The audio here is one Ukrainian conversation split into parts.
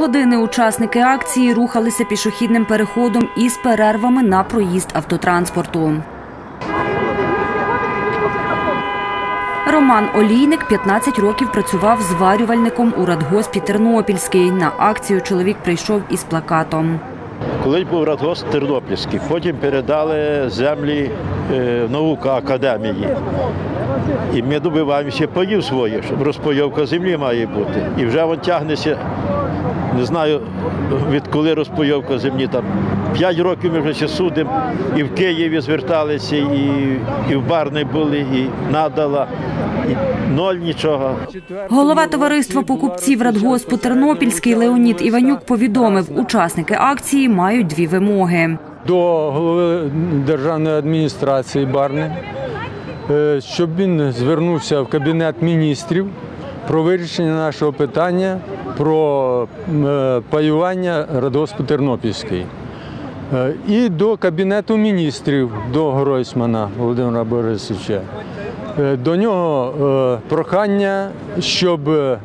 Півгодини учасники акції рухалися пішохідним переходом із перервами на проїзд автотранспорту. Роман Олійник 15 років працював зварювальником у радгоспі Тернопільський. На акцію чоловік прийшов із плакатом. Колись був радгосп Тернопільський, потім передали землі наука академії. І ми добиваємося паїв своїх, щоб розпайовка землі має бути. І вже він тягнеться, не знаю, відколи розпайовка землі. Там 5 років ми вже судимо, і в Києві зверталися, і в Барні були, і надала, і ноль нічого. Голова товариства покупців радгоспу Тернопільський Леонід Іванюк повідомив, учасники акції мають 2 вимоги. До голови державної адміністрації Барни, щоб він звернувся в Кабінет міністрів про вирішення нашого питання про паювання радгоспу Тернопільський. І до Кабінету міністрів, до Гройсмана Володимира Борисовича. До нього прохання, щоб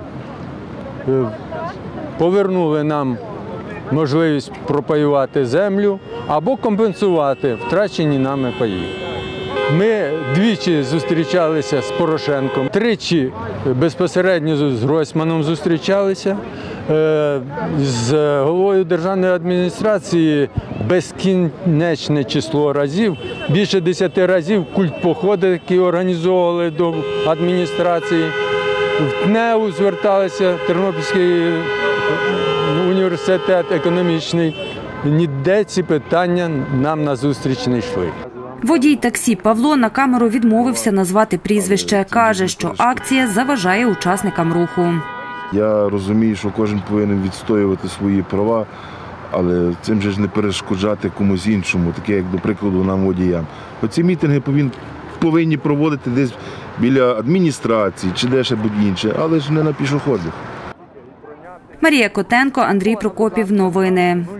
повернули нам можливість пропаювати землю або компенсувати втрачені нами паї. Ми двічі зустрічалися з Порошенком, 3 безпосередньо з Гройсманом зустрічалися, з головою державної адміністрації безкінечне число разів, більше 10 разів культпоходи, які організовували до адміністрації. В ТНЕУ зверталися, Тернопільський університет економічний. Ніде ці питання нам назустріч не йшли. Водій таксі Павло на камеру відмовився назвати прізвище. Каже, що акція заважає учасникам руху. Я розумію, що кожен повинен відстоювати свої права, але цим же ж не перешкоджати комусь іншому, таке як, до прикладу, нам водіям. Оці мітинги повинні проводити десь біля адміністрації чи де ще будь-інше, але ж не на пішоходах. Марія Котенко, Андрій Прокопів. Новини.